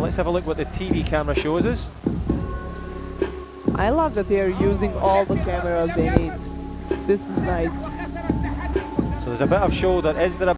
let's have a look what the TV camera shows us. I love that they are using all the cameras they need. This is nice. So there's a bit of shoulder. Is there a